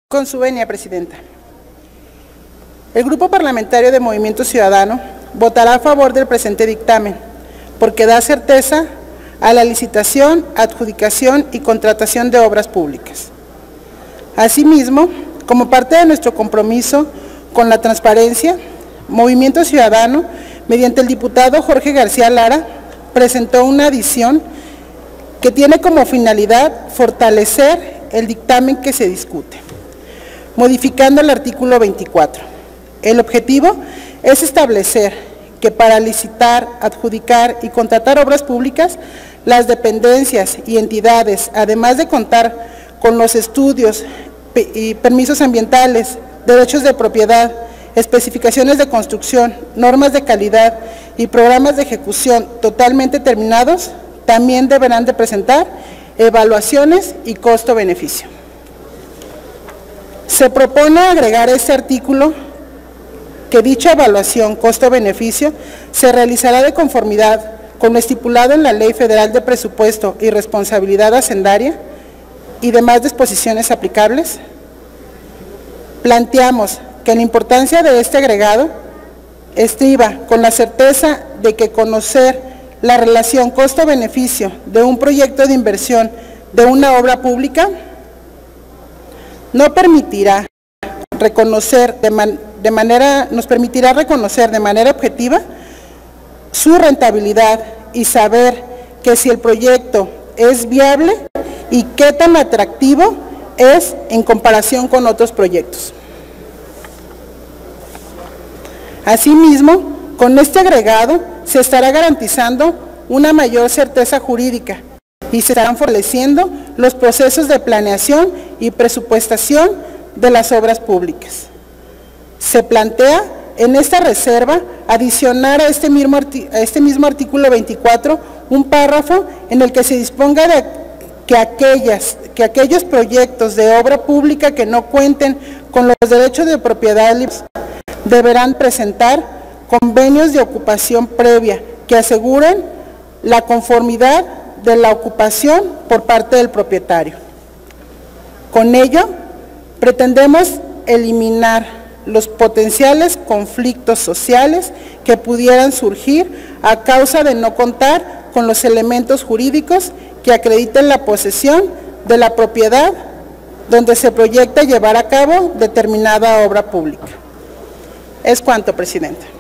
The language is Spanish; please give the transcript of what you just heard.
Con su venia, Presidenta. El Grupo Parlamentario de Movimiento Ciudadano votará a favor del presente dictamen, porque da certeza a la licitación, adjudicación y contratación de obras públicas. Asimismo, como parte de nuestro compromiso con la transparencia, Movimiento Ciudadano, mediante el diputado Jorge García Lara, presentó una adición que tiene como finalidad fortalecer el dictamen que se discute, modificando el artículo 24. El objetivo es establecer que para licitar, adjudicar y contratar obras públicas, las dependencias y entidades, además de contar con los estudios y permisos ambientales, derechos de propiedad, especificaciones de construcción, normas de calidad y programas de ejecución totalmente terminados, también deberán de presentar evaluaciones y costo-beneficio. Se propone agregar este artículo que dicha evaluación costo-beneficio se realizará de conformidad con lo estipulado en la Ley Federal de Presupuesto y Responsabilidad Hacendaria y demás disposiciones aplicables. Planteamos que la importancia de este agregado estriba con la certeza de que conocer la relación costo-beneficio de un proyecto de inversión de una obra pública nos permitirá reconocer de manera objetiva su rentabilidad y saber que si el proyecto es viable y qué tan atractivo es en comparación con otros proyectos. Asimismo, con este agregado se estará garantizando una mayor certeza jurídica y se estarán fortaleciendo los procesos de planeación y presupuestación de las obras públicas. Se plantea en esta reserva adicionar a este mismo artículo 24 un párrafo en el que se disponga de que aquellos proyectos de obra pública que no cuenten con los derechos de propiedad libres deberán presentar convenios de ocupación previa que aseguren la conformidad de la ocupación por parte del propietario. Con ello, pretendemos eliminar los potenciales conflictos sociales que pudieran surgir a causa de no contar con los elementos jurídicos que acrediten la posesión de la propiedad donde se proyecta llevar a cabo determinada obra pública. Es cuanto, Presidenta.